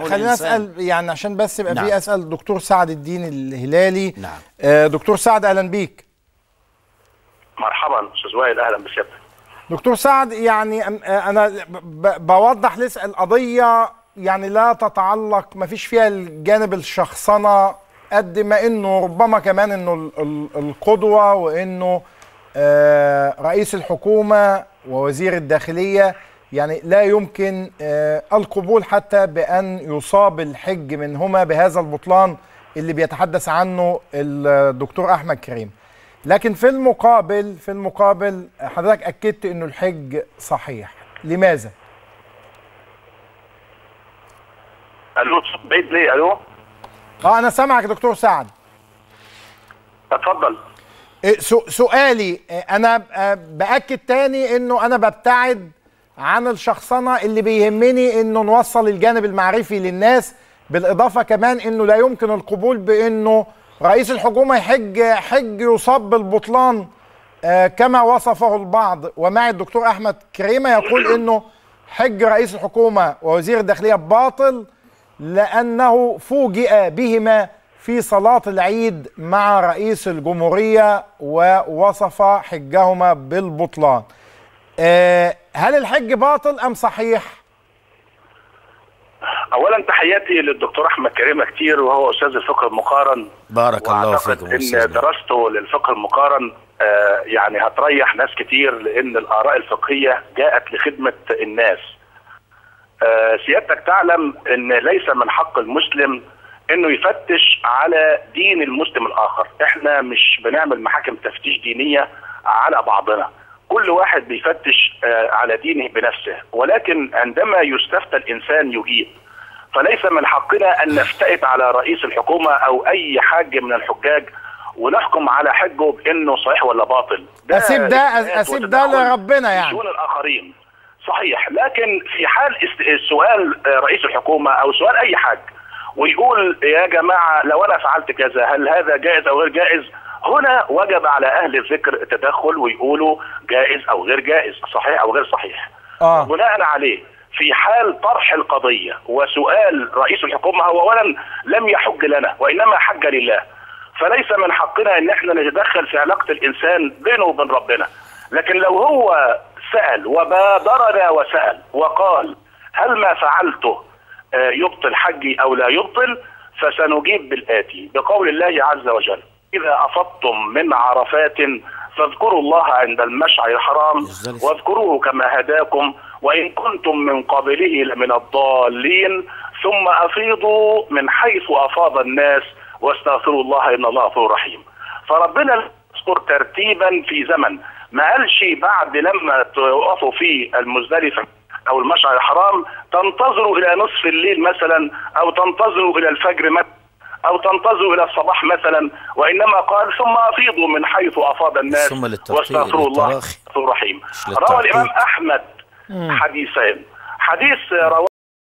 خلينا اسال يعني عشان بس يبقى في اسال دكتور سعد الدين الهلالي. دكتور سعد اهلا بيك. مرحبا استاذ وائل، اهلا بسيادتك. دكتور سعد، يعني انا بوضح لسه القضيه يعني لا تتعلق، ما فيش فيها الجانب الشخصنه قد ما انه ربما كمان انه القدوه، وانه رئيس الحكومه ووزير الداخليه يعني لا يمكن القبول حتى بأن يصاب الحج منهما بهذا البطلان اللي بيتحدث عنه الدكتور أحمد كريم. لكن في المقابل حضرتك أكدت أنه الحج صحيح. لماذا؟ ألو، بعيد ليه؟ ألو؟ أنا سامعك دكتور سعد. اتفضل. سؤالي أنا بأكد تاني أنه أنا ببتعد عن الشخصنة، اللي بيهمني انه نوصل الجانب المعرفي للناس، بالاضافة كمان انه لا يمكن القبول بانه رئيس الحكومة حج يصاب بالبطلان كما وصفه البعض. ومع الدكتور احمد كريمة يقول انه حج رئيس الحكومة ووزير الداخلية باطل لانه فوجئ بهما في صلاة العيد مع رئيس الجمهورية ووصف حجهما بالبطلان. هل الحج باطل ام صحيح؟ اولا تحياتي للدكتور احمد كريمه كتير، وهو استاذ الفقه المقارن. بارك الله فيكم. ان دراسته للفقه المقارن يعني هتريح ناس كتير، لان الاراء الفقهيه جاءت لخدمه الناس. سيادتك تعلم ان ليس من حق المسلم انه يفتش على دين المسلم الاخر. احنا مش بنعمل محاكم تفتيش دينيه على بعضنا، كل واحد بيفتش على دينه بنفسه، ولكن عندما يستفتى الإنسان يجيب. فليس من حقنا أن نفتئت على رئيس الحكومة أو أي حاج من الحجاج ونحكم على حجه بأنه صحيح ولا باطل. أسيب ده لربنا يعني. دون الآخرين. صحيح، لكن في حال سؤال رئيس الحكومة أو سؤال أي حاج ويقول يا جماعة لو أنا فعلت كذا هل هذا جائز أو غير جائز، هنا وجب على أهل الذكر التدخل ويقولوا جائز أو غير جائز، صحيح أو غير صحيح. بناء عليه في حال طرح القضية وسؤال رئيس الحكومة، هو أولا لم يحج لنا وإنما حج لله، فليس من حقنا أن احنا نتدخل في علاقة الإنسان بينه وبين ربنا. لكن لو هو سأل وبادرنا وسأل وقال هل ما فعلته يبطل حجي أو لا يبطل، فسنجيب بالآتي بقول الله عز وجل: إذا أفضتم من عرفات فاذكروا الله عند المشعر الحرام واذكروه كما هداكم وإن كنتم من قبله لمن الضالين ثم أفيضوا من حيث أفاض الناس واستغفروا الله إن الله غفور رحيم. فربنا يذكر ترتيبا في زمن، ما قالش بعد لما توقفوا في المزدلفة أو المشعر الحرام تنتظروا إلى نصف الليل مثلا، أو تنتظروا إلى الفجر مثلا، أو تنتظروا إلى الصباح مثلا، وإنما قال ثم أفيضوا من حيث أفاض الناس واستغفروا الله غفور رحيم. روى الإمام أحمد حديثين. حديث رواه